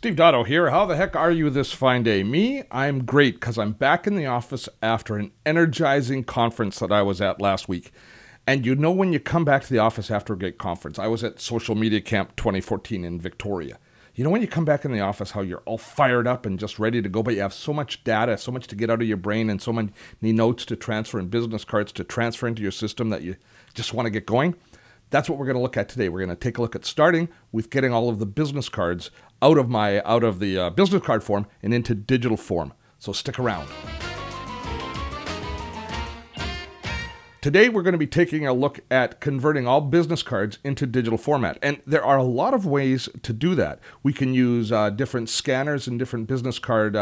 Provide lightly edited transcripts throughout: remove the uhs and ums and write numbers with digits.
Steve Dotto here. How the heck are you this fine day? Me, I'm great because I'm back in the office after an energizing conference that I was at last week. And you know when you come back to the office after a great conference, I was at Social Media Camp 2014 in Victoria. You know when you come back in the office how you're all fired up and just ready to go, but you have so much data, so much to get out of your brain and so many notes to transfer and business cards to transfer into your system that you just want to get going? That's what we're going to look at today. We're going to take a look at starting with getting all of the business cards out of the business card form and into digital form. So stick around. Today we're going to be taking a look at converting all business cards into digital format. And there are a lot of ways to do that. We can use different scanners and different business card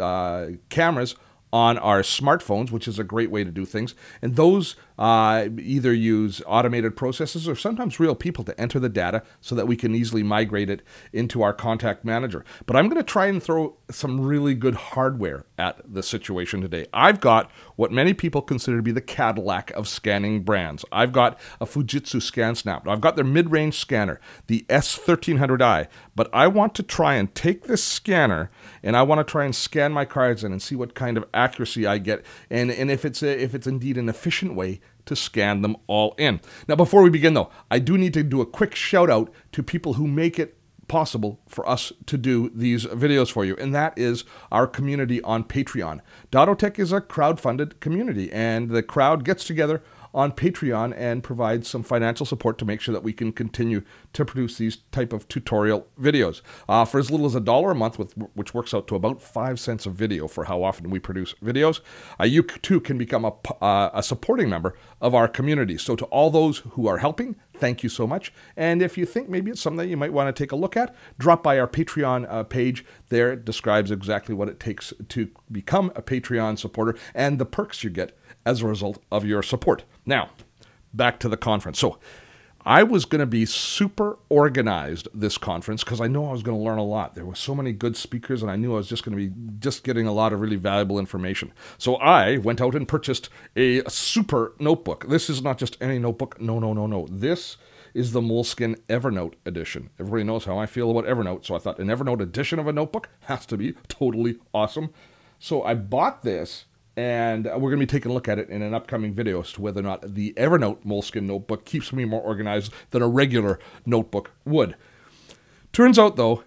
cameras on our smartphones, which is a great way to do things. And those either use automated processes or sometimes real people to enter the data so that we can easily migrate it into our contact manager. But I'm going to try and throw some really good hardware at the situation today. I've got what many people consider to be the Cadillac of scanning brands. I've got a Fujitsu ScanSnap. I've got their mid-range scanner, the S1300i. But I want to try and take this scanner and I want to try and scan my cards in and see what kind of accuracy I get, and if it's indeed an efficient way to scan them all in. Now, before we begin, though, I do need to do a quick shout out to people who make it possible for us to do these videos for you, and that is our community on Patreon. Dotto Tech is a crowd-funded community, and the crowd gets together on Patreon and provides some financial support to make sure that we can continue to produce these type of tutorial videos. For as little as $1 a month, which works out to about 5 cents a video for how often we produce videos, you too can become a supporting member of our community. So to all those who are helping, thank you so much. And if you think maybe it's something that you might want to take a look at, drop by our Patreon page. There it describes exactly what it takes to become a Patreon supporter and the perks you get as a result of your support. Now, back to the conference. So I was going to be super organized this conference because I know I was going to learn a lot. There were so many good speakers and I knew I was just going to be getting a lot of really valuable information. So I went out and purchased a super notebook. This is not just any notebook. No. This is the Moleskine Evernote edition. Everybody knows how I feel about Evernote, so I thought an Evernote edition of a notebook has to be totally awesome. So I bought this, and we're going to be taking a look at it in an upcoming video as to whether or not the Evernote Moleskine notebook keeps me more organized than a regular notebook would. Turns out, though,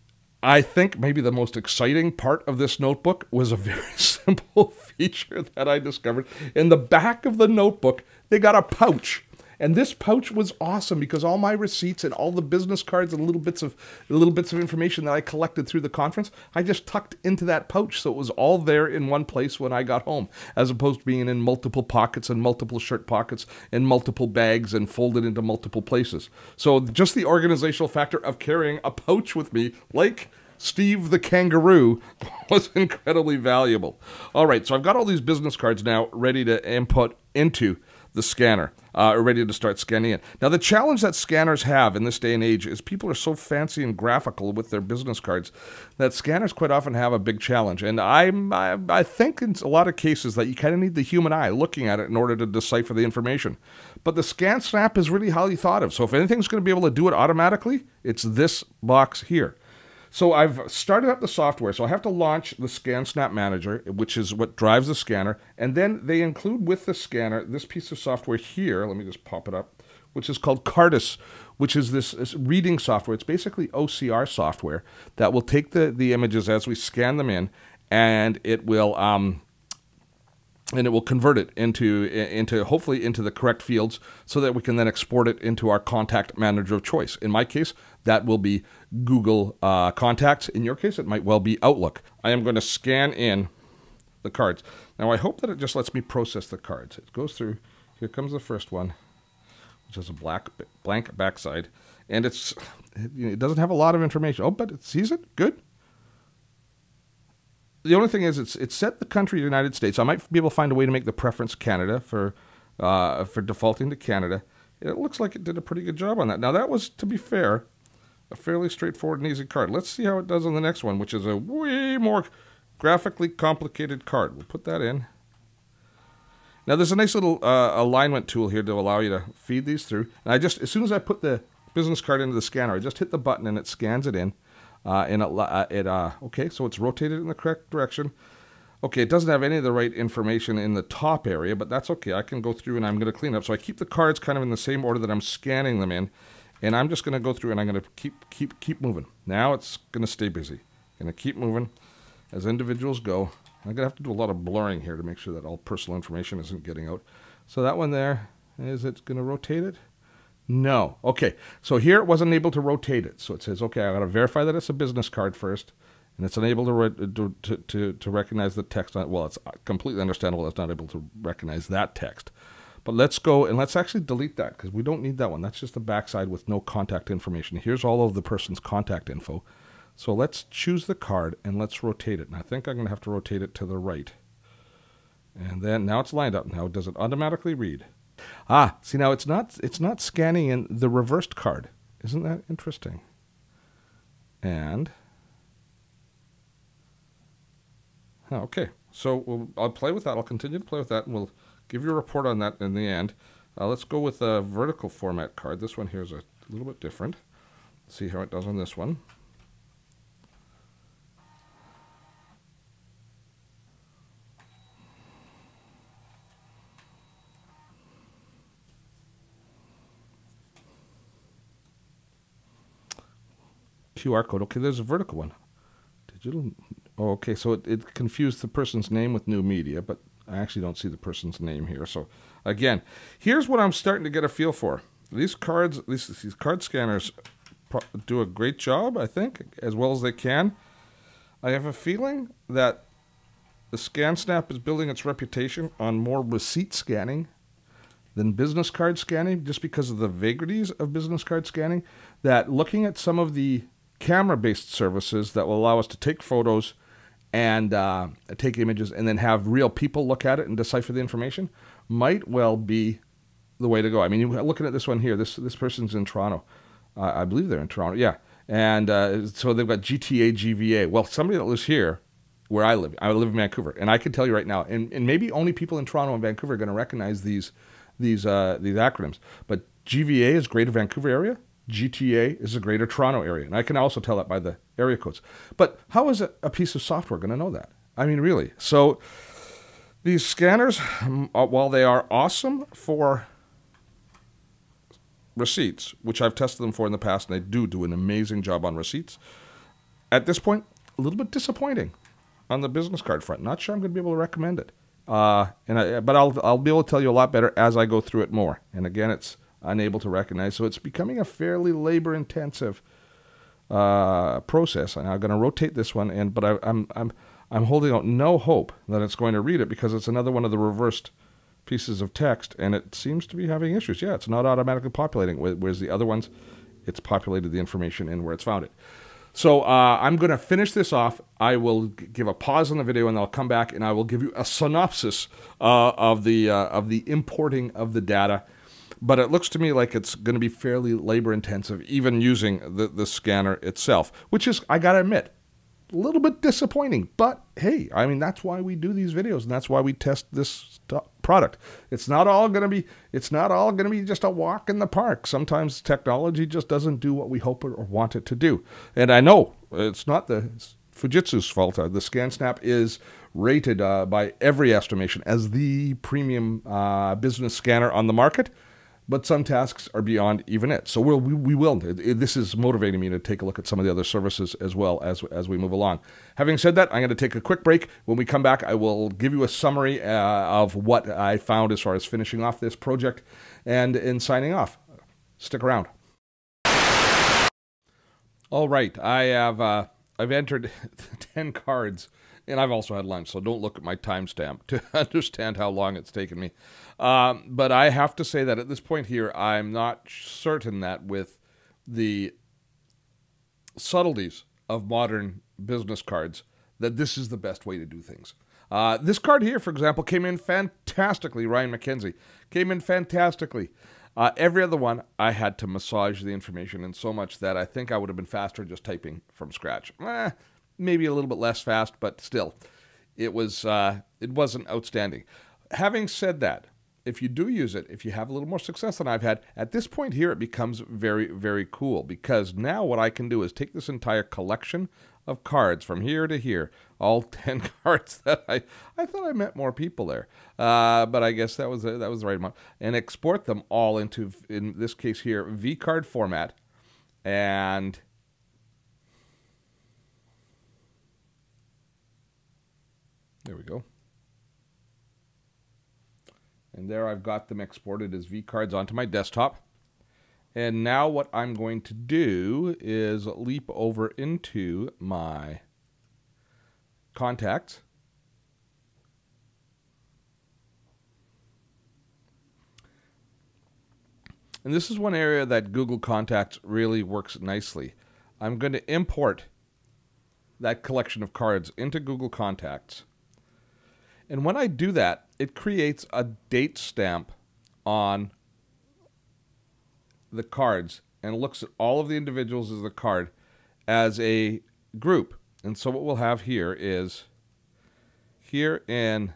I think maybe the most exciting part of this notebook was a very simple feature that I discovered. In the back of the notebook, they got a pouch. And this pouch was awesome because all my receipts and all the business cards and little bits of information that I collected through the conference, I just tucked into that pouch. So it was all there in one place when I got home, as opposed to being in multiple pockets and multiple shirt pockets and multiple bags and folded into multiple places. So just the organizational factor of carrying a pouch with me, like Steve the Kangaroo, was incredibly valuable. All right, so I've got all these business cards now ready to input into the scanner, ready to start scanning it. Now, the challenge that scanners have in this day and age is people are so fancy and graphical with their business cards that scanners quite often have a big challenge. And I think in a lot of cases that you kind of need the human eye looking at it in order to decipher the information. But the ScanSnap is really highly thought of. So if anything's going to be able to do it automatically, it's this box here. So I've started up the software, so I have to launch the ScanSnap Manager, which is what drives the scanner, and then they include with the scanner this piece of software here, let me just pop it up, which is called Cardus, which is this reading software. It's basically OCR software that will take the images as we scan them in, and it will convert it into hopefully into the correct fields so that we can then export it into our contact manager of choice. In my case, that will be Google Contacts. In your case, it might well be Outlook. I am going to scan in the cards. Now, I hope that it just lets me process the cards. It goes through. Here comes the first one, which has a blank backside. And it doesn't have a lot of information. Oh, but it sees it. Good. The only thing is it's set the country United States. I might be able to find a way to make the preference Canada for defaulting to Canada. It looks like it did a pretty good job on that. Now, that was, to be fair, a fairly straightforward and easy card. Let's see how it does on the next one, which is a way more graphically complicated card. We'll put that in. Now, there's a nice little alignment tool here to allow you to feed these through. And as soon as I put the business card into the scanner, I just hit the button and it scans it in. Okay, so it's rotated in the correct direction. Okay, it doesn't have any of the right information in the top area, but that's okay. I can go through and I'm going to clean it up. So I keep the cards kind of in the same order that I'm scanning them in, and I'm just going to go through and I'm going to keep moving. Now it's going to stay busy. Going to keep moving as individuals go. I'm going to have to do a lot of blurring here to make sure that all personal information isn't getting out. So that one there, is it going to rotate it? No. Okay, so here it wasn't able to rotate it. So it says, okay, I got to verify that it's a business card first. And it's unable to recognize the text. Well, it's completely understandable it's not able to recognize that text. But let's go and let's actually delete that because we don't need that one. That's just the backside with no contact information. Here's all of the person's contact info. So let's choose the card and let's rotate it. And I think I'm going to have to rotate it to the right. And then now it's lined up. Now does it automatically read? Ah, see now it's not scanning in the reversed card. Isn't that interesting? And okay, so I'll play with that. I'll continue to play with that, and we'll give you a report on that in the end. Let's go with a vertical format card. This one here is a little bit different. See how it does on this one. QR code. Okay, there's a vertical one. Digital. Oh, okay, so it confused the person's name with new media, but I actually don't see the person's name here. So again, here's what I'm starting to get a feel for. These cards, these card scanners do a great job, I think, as well as they can. I have a feeling that the ScanSnap is building its reputation on more receipt scanning than business card scanning, just because of the vagaries of business card scanning, that looking at some of the camera-based services that will allow us to take photos and take images and then have real people look at it and decipher the information might well be the way to go. I mean, you're looking at this one here. This person's in Toronto. I believe they're in Toronto, yeah. And so they've got GTA, GVA. Well, somebody that lives here where I live in Vancouver, and I can tell you right now, and maybe only people in Toronto and Vancouver are going to recognize these acronyms, but GVA is Greater Vancouver Area, GTA is the Greater Toronto Area, and I can also tell that by the area codes. But how is a piece of software going to know that? I mean, really. So these scanners, while they are awesome for receipts, which I've tested them for in the past, and they do an amazing job on receipts, at this point, a little bit disappointing on the business card front. Not sure I'm going to be able to recommend it. But I'll be able to tell you a lot better as I go through it more. And again, it's unable to recognize, so it's becoming a fairly labor-intensive process. And I'm going to rotate this one, but I'm holding out no hope that it's going to read it because it's another one of the reversed pieces of text, and it seems to be having issues. Yeah, it's not automatically populating, whereas the other ones, it's populated the information in where it's found it. So I'm going to finish this off. I will give a pause on the video, and I'll come back, and I will give you a synopsis of the importing of the data. But it looks to me like it's going to be fairly labor-intensive, even using the scanner itself, which is, I got to admit, a little bit disappointing. But hey, I mean, that's why we do these videos, and that's why we test this product. It's not all going to be just a walk in the park. Sometimes technology just doesn't do what we hope or want it to do. And I know it's not the Fujitsu's fault. The ScanSnap is rated by every estimation as the premium business scanner on the market. But some tasks are beyond even it. So we will. This is motivating me to take a look at some of the other services as well as we move along. Having said that, I'm going to take a quick break. When we come back, I will give you a summary of what I found as far as finishing off this project and in signing off. Stick around. All right, I've entered 10 cards. And I've also had lunch, so don't look at my timestamp to understand how long it's taken me. But I have to say that at this point here, I'm not certain that with the subtleties of modern business cards, that this is the best way to do things. This card here, for example, came in fantastically. Ryan McKenzie came in fantastically. Every other one, I had to massage the information in so much that I think I would have been faster just typing from scratch. Maybe a little bit less fast, but still, it wasn't outstanding. Having said that, if you do use it, if you have a little more success than I've had, at this point here, it becomes very, very cool, because now what I can do is take this entire collection of cards from here to here, all 10 cards that I thought I met more people there, but I guess that was the right amount, and export them all into, in this case here, V-card format, and there we go. And there I've got them exported as V-cards onto my desktop. And now what I'm going to do is leap over into my contacts. And this is one area that Google Contacts really works nicely. I'm going to import that collection of cards into Google Contacts. And when I do that, it creates a date stamp on the cards and looks at all of the individuals as the card as a group. And so what we'll have here is, here in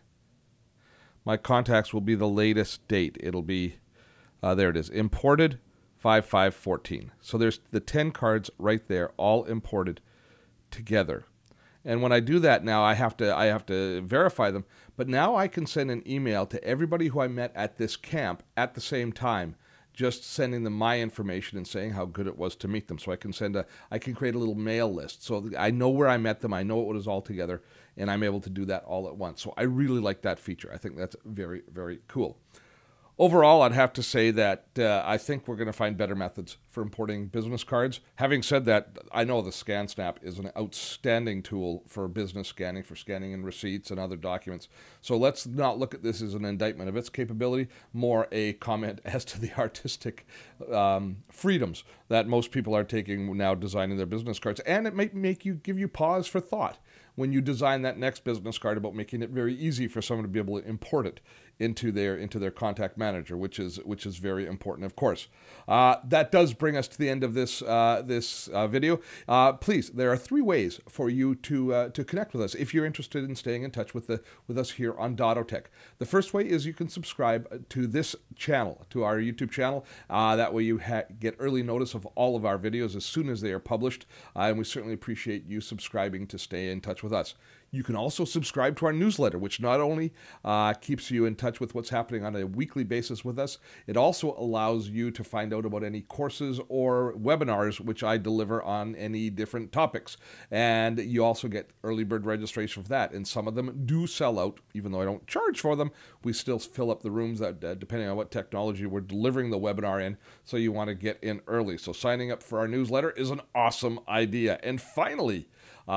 my contacts will be the latest date. It'll be, there it is, imported 5/5/14. So there's the 10 cards right there, all imported together. And when I do that now, I have to verify them. But now I can send an email to everybody who I met at this camp at the same time, just sending them my information and saying how good it was to meet them. So I can create a little mail list. So I know where I met them, I know it was all together, and I'm able to do that all at once. So I really like that feature. I think that's very, very cool. Overall, I'd have to say that I think we're going to find better methods for importing business cards. Having said that, I know the ScanSnap is an outstanding tool for business scanning, for scanning in receipts and other documents. So let's not look at this as an indictment of its capability, more a comment as to the artistic freedoms that most people are taking now designing their business cards. And it might give you pause for thought when you design that next business card about making it very easy for someone to be able to import it into their contact manager, which is very important, of course. That does bring us to the end of this video. Please, there are 3 ways for you to connect with us if you're interested in staying in touch with us here on Dotto Tech. The first way is you can subscribe to this channel, to our YouTube channel. That way you get early notice of all of our videos as soon as they are published, and we certainly appreciate you subscribing to stay in touch with us. You can also subscribe to our newsletter, which not only keeps you in touch with what's happening on a weekly basis with us, it also allows you to find out about any courses or webinars which I deliver on any different topics. And you also get early bird registration for that. And some of them do sell out, even though I don't charge for them. We still fill up the rooms that, depending on what technology we're delivering the webinar in. So you want to get in early. So signing up for our newsletter is an awesome idea. And finally,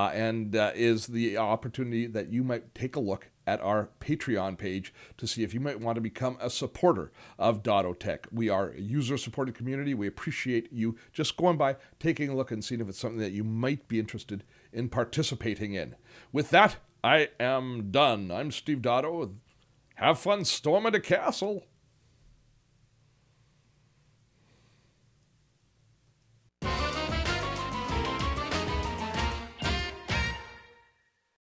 is the opportunity that you might take a look at our Patreon page to see if you might want to become a supporter of Dotto Tech. We are a user-supported community. We appreciate you just going by, taking a look, and seeing if it's something that you might be interested in participating in. With that, I am done. I'm Steve Dotto. Have fun storming the castle.